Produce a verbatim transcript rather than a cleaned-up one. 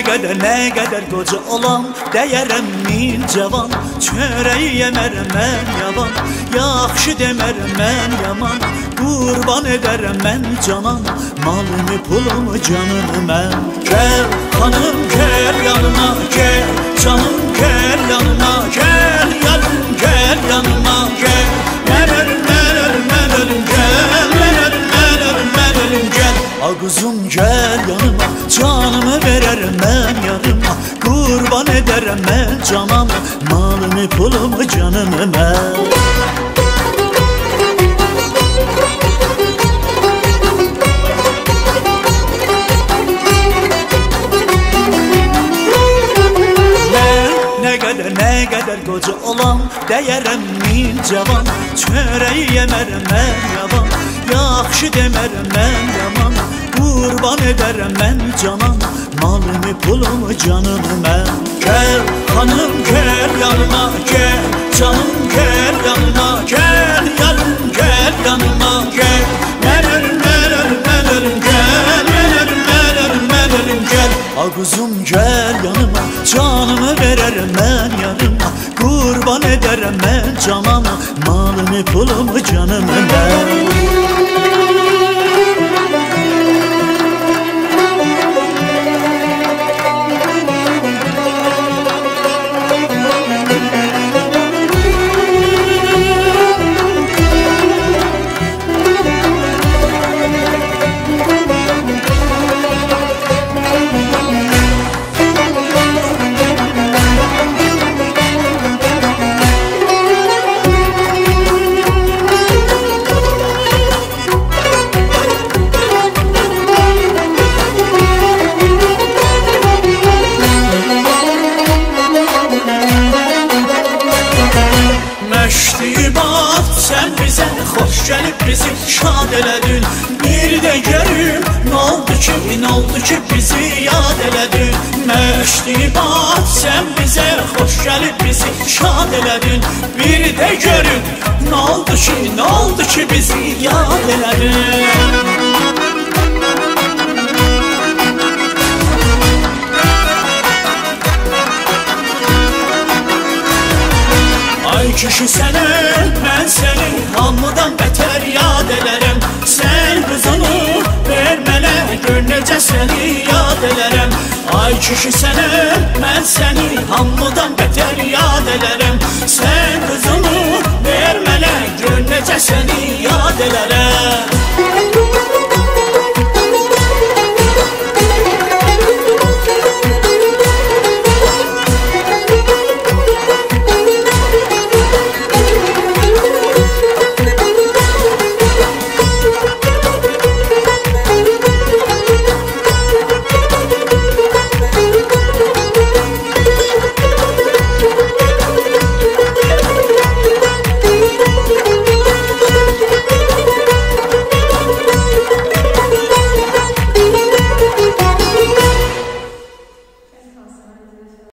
qədər, nə qədər qoca olam, dəyərəm min cavan. Çörəyi yemərəm mən yavan, yaxşı demərəm mən yaman. Qurban edərəm mən canan, malımı pulumu canımı mən. Gəl xanım gəl yanıma, gəl canım gəl yanıma, gəl yanım gəl yanıma, gəl. Mən ölüm, mən ölüm, mən ölüm, gəl. Mən ölüm, mən ölüm, mən ölüm, gəl. A quzum gəl yanıma, canımı verərəm mən yarıma. Qurban edərəm mən canamı, malımı pulumu canımı mən. Nə qədər, nə qədər qoca olam, dəyərəm min cavan. Çörəyi yemərəm mən yavan, yaxşı demərəm mən yaman. Qurban edərəm mən canan, malımı pulumu canımı mən. Gəl xanım gəl yanıma, gəl canım gəl yanıma, gəl yanım gəl yanıma, gəl. Mən ölüm, mən ölüm, mən ölüm, gəl. Mən ölüm, mən ölüm, mən ölüm, gəl. A quzum gəl yanıma, canımı verərəm mən yarıma. Qurban edərəm mən canana, malımı pulumu canımı mən. Məştibat sən bizə xoş gəlib bizi şad elədin. Bir də görüm nə oldu ki, nə oldu ki bizi yad elədin. Məştibat sən bizə xoş gəlib bizi şad elədin. Bir də görüm nə oldu ki, nə oldu ki bizi yad elədin. Ay kişi səni, mən səni hamıdan bətər yad elərəm. Sən qızını ver mənə, gör necə səni yad elərəm. Ay kişi səni, mən səni hamıdan bətər yad elərəm. Sən qızını ver mənə, gör necə səni yad elərəm.